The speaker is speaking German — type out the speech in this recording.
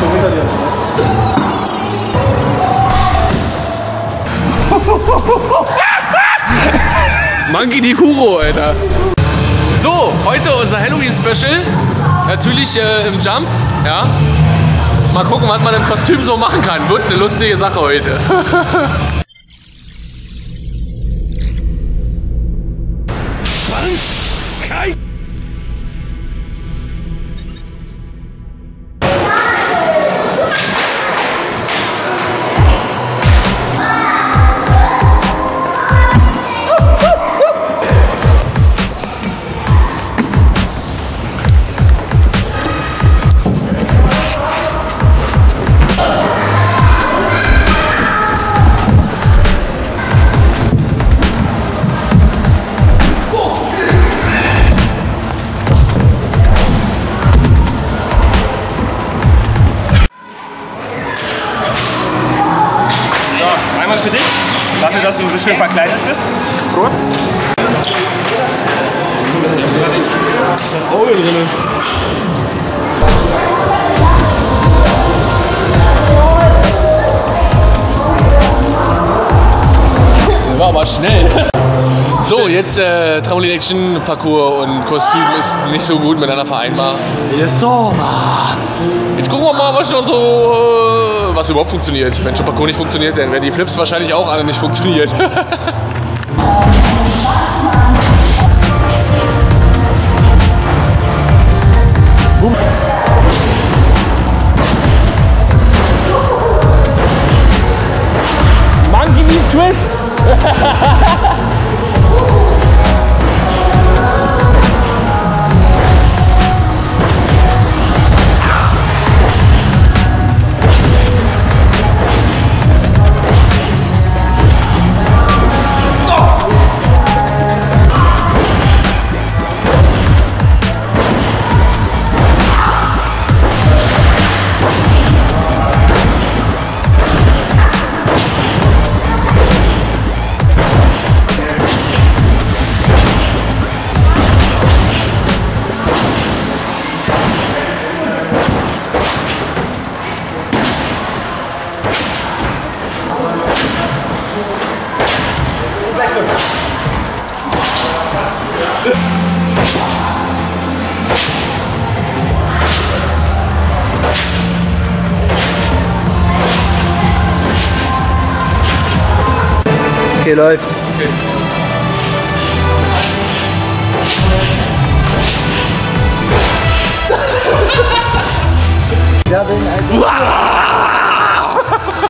Monkey die Kuro, Alter. So, heute unser Halloween-Special. Natürlich im Jump, ja. Mal gucken, was man im Kostüm so machen kann. Wird eine lustige Sache heute. Einmal für dich, dafür, dass du so schön verkleidet bist. Prost. Da ist ein Auge drin. War aber schnell. So, jetzt Trampolin-Action, Parcours und Kostüm ist nicht so gut miteinander vereinbar. Jetzt gucken wir mal, was noch so, was überhaupt funktioniert. Wenn schon Parcours nicht funktioniert, dann werden die Flips wahrscheinlich auch alle nicht funktioniert. Monkey Knee Twist! Okay, läuft. Okay. Ja, wenn